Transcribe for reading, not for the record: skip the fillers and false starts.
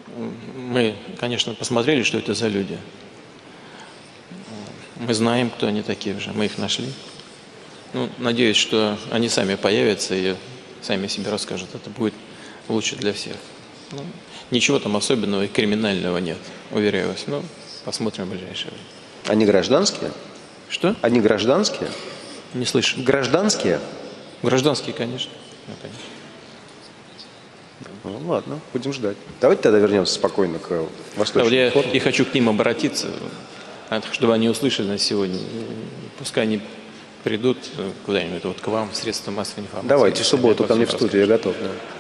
Мы, конечно, посмотрели, что это за люди. Мы знаем, кто они такие уже, мы их нашли. Ну, надеюсь, что они сами появятся и сами себе расскажут. Это будет лучше для всех. Ну, ничего там особенного и криминального нет, уверяю вас. Ну, посмотрим в ближайшее время. Они гражданские? Что? Они гражданские? Не слышу. Гражданские? Гражданские, конечно. Ну, конечно. Ну, ладно, будем ждать. Давайте тогда вернемся спокойно к Да, Восточному вот я форуму. и хочу к ним обратиться, чтобы они услышали нас сегодня. Пускай они придут куда-нибудь, вот к вам, в средства массовой информации. Давайте в субботу обо ко мне всем в студию, я расскажут. готов. Да.